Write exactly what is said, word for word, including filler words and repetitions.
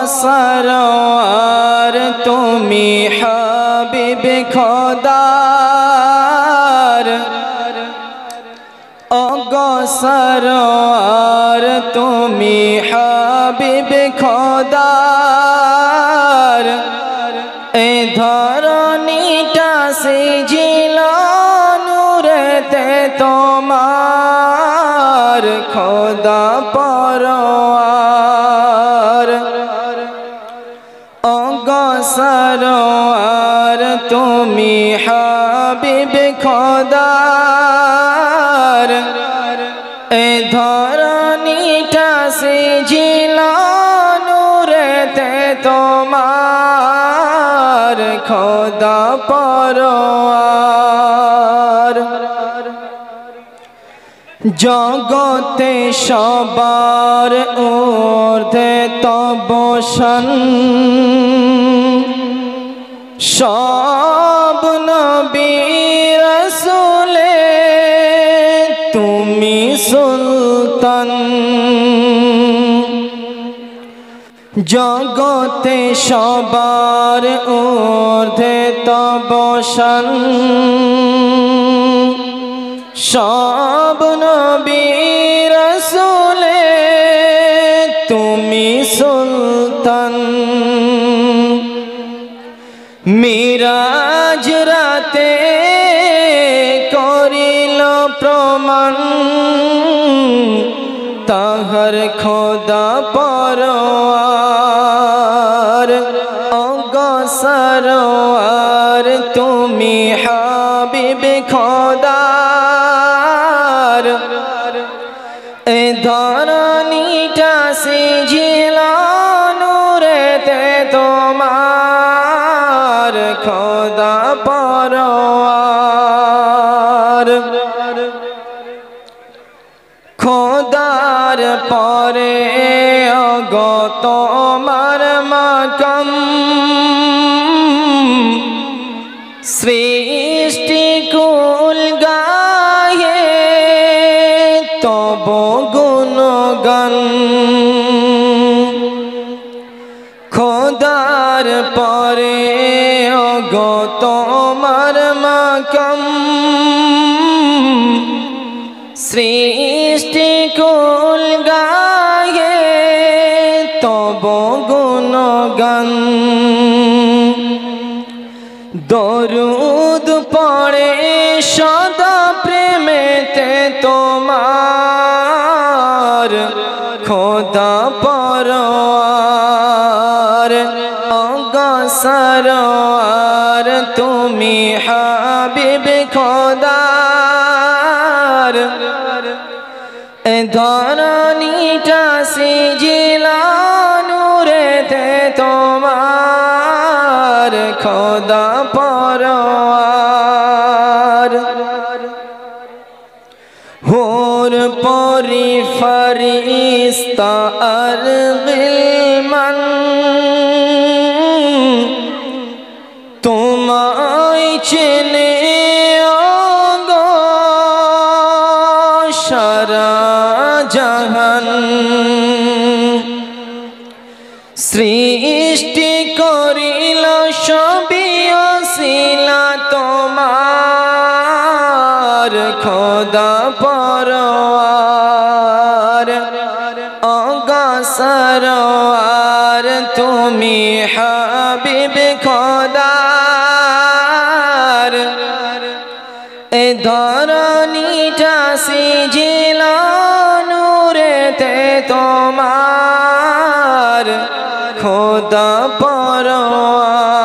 সরওয়ার তুমি হাবিব খোদার ওগো সরওয়ার তুমি হাবিব খোদার এ ধরণীটা সিজিল নূরেতে তোমার খোদা পরওয়ার ওগো সরওয়ার তুমি হাবিব খোদার এ ধরণীটা সিজিল নূরেতে তোমার খোদা পরওয়ার জগতে সবার ঊর্ধ্বে তব শান সব নবী রাসূলে তুমি সুলতান জগতে সবার ঊর্ধ্বে তব শান সব নবী রাসূলে তুমি সুলতান মিরাজ রাতে করিল প্রমাণ তাহার খোদা পরওয়ার ওগো সরওয়ার তুমি হাবিব খোদার এ ধরণীটা সিজিল নূরেতে তোমার খোদা পরওয়ার খোদার পরে ওগো তোমার মাকাম সৃষ্টি কুল গায়ে তব গুণগান খোদার পরে ওগো তোমার মাকাম সৃষ্টি কুল গায়ে তব গুণগান দরুদ পড়ে সদা প্রেমেতে তোমার খোদা পরওয়ার ওগো সরওয়ার তুমি হাবিব খোদার এ ধরণীটা সিজিল নূরেতে তোমার খোদা পরওয়ার হুর পরি ফরিস্তা আর গিলমান তোমায় চেনে ওগো সারা জাহান সৃষ্টি করিল সবই ওসিলা তোমার খোদা পরওয়ার ওগো সরওয়ার তুমি হাবিব খোদার এ ধরণীটা সিজিল নূরেতে তোমার খোদা পরওয়ার